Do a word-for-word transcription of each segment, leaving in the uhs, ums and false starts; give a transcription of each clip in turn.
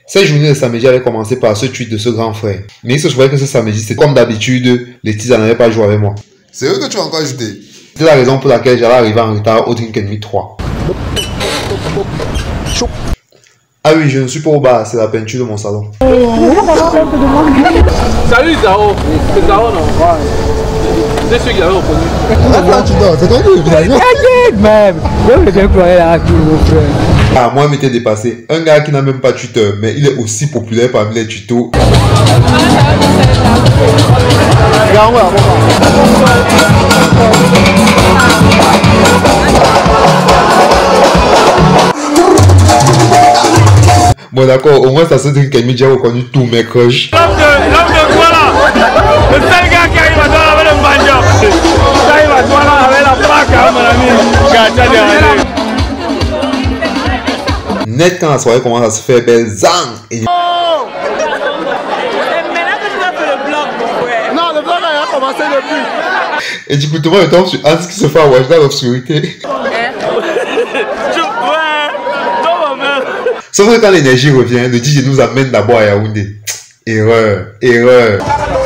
Cette journée de samedi avait commencé par ce tweet de ce grand frère. Mais il se trouvait que ce samedi, c'est comme d'habitude, Laetitia n'avait pas joué avec moi. C'est eux que tu as encore ajouté. C'est la raison pour laquelle j'allais arriver en retard au Drink and Meet trois. Ah oui, je ne suis pas au bar, c'est la peinture de mon salon. Salut Zao, c'est Zao non? C'est celui qui avait reconnu. Attends, tu dors, c'est toi qui es même. Je vais croire là, mon frère. Ah, moi, il m'était dépassé. Un gars qui n'a même pas Twitter, mais il est aussi populaire parmi les tutos. Bon d'accord, au moins ça se dit que j'ai reconnu tous mes crushs. L'homme de quoi là? Le seul gars qui arrive à toi avec le banjo. Qui arrive à toi là avec la plaque, mon ami. Net quand la soirée commence à se faire belle, zang! Et... Oh! C'est maintenant que tu as fait le blog, mon frère. Non, le blog a commencé depuis. Et du coup, tout le monde tombe sur Hans qui se fait avoir dans l'obscurité. Sauf que quand l'énergie revient, le D J nous amène d'abord à Yaoundé. Erreur, erreur.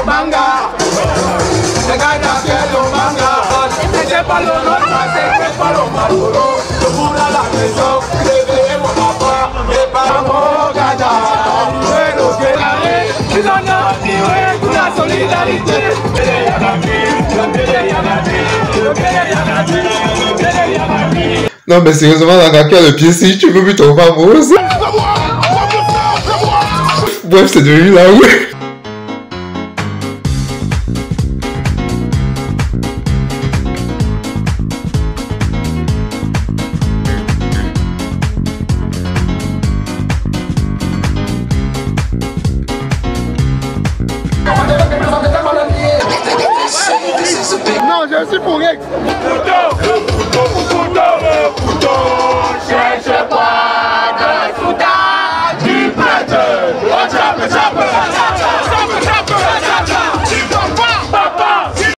Non mais sérieusement, dans la cœur le pied, si tu veux plus tomber amoureux. Bref, c'est devenu là où.